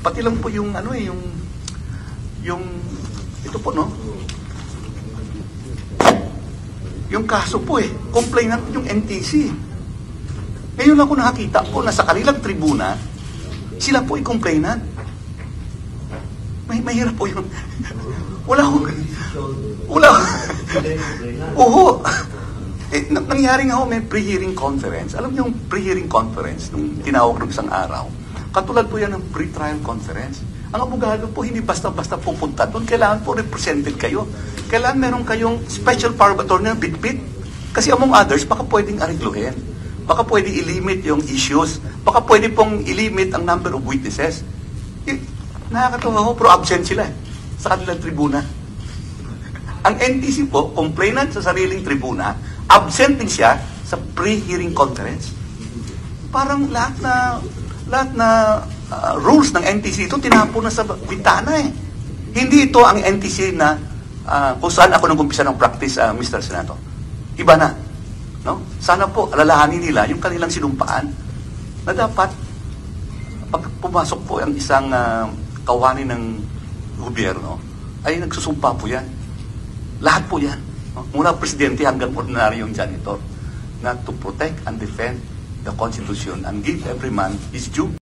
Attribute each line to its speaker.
Speaker 1: Pati lang po yung ano eh, yung ito po no. Yung kaso po eh, complainant yung NTC. Ngayon ako nakakita po na sa kanilang tribuna, sila po ay complainant. Mahirap po yun. Wala ko. Oo. Nangyari nga ho, may pre-hearing conference. Alam niyo yung pre-hearing conference, nung tinawag ng isang araw, katulad po yan ng pre-trial conference. Ang abogado po, hindi basta-basta pupunta doon. Kailangan po represented kayo. Kailangan meron kayong special power of attorney na bit-bit. Kasi among others, baka pwedeng arigluhin. Baka pwede i-limit yung issues. Baka pwede pong i-limit ang number of witnesses. Nakakatawa ho, pero absent sila sa kanilang tribuna. Ang NTC po, complainant sa sariling tribuna, absent din siya sa pre-hearing conference. Parang lahat na rules ng NTC ito, tinapo na sa bintana eh. Hindi ito ang NTC na kung saan ako nag-umpisa ng practice, Mr. Senator. Iba na. No? Sana po, alalahanin nila yung kanilang sinumpaan na dapat pag pumasok po ang isang kawani ng gobyerno, ay nagsusumpa po yan. Lahat po yan. No? Mula presidente hanggang ordinaryong janitor na to protect and defend the Constitution and give every man his due.